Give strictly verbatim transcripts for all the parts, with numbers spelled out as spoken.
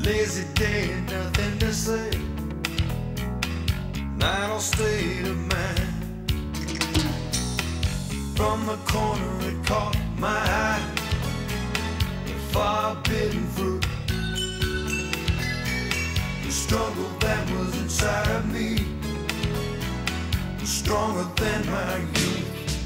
Lazy day and nothing to say. Night all state of mind. From the corner it caught my eye. The forbidden fruit. The struggle that was inside of me was stronger than my youth.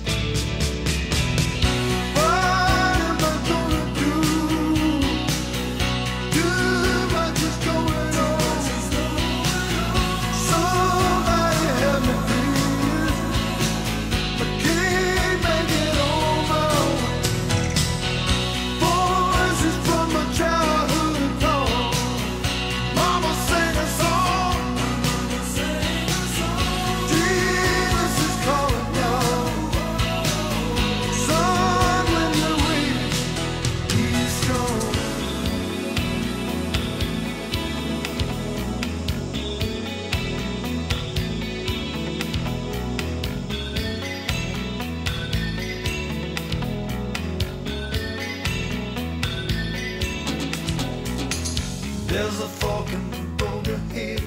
There's a fork in the road ahead,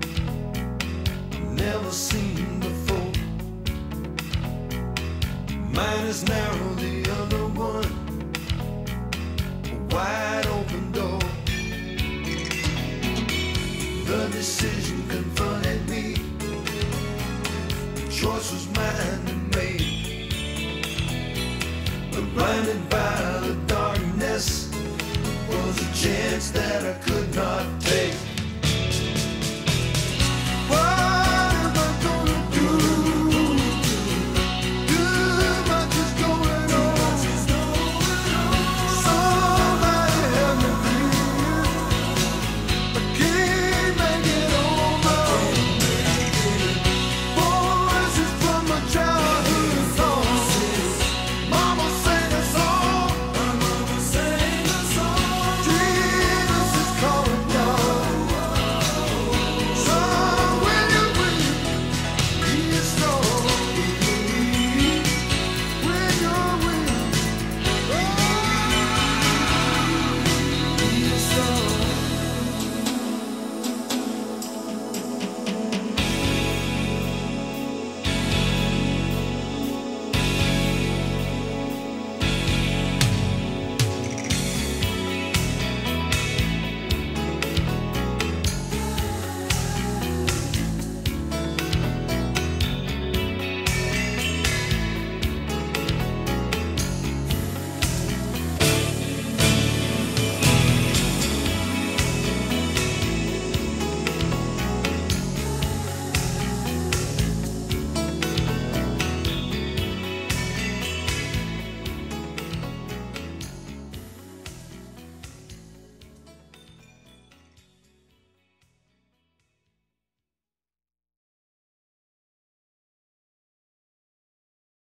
never seen before. Mine is narrow, the other one a wide open door. The decision confronted me, the choice was mine to make. But blinded by the darkness was a chance that I could not take.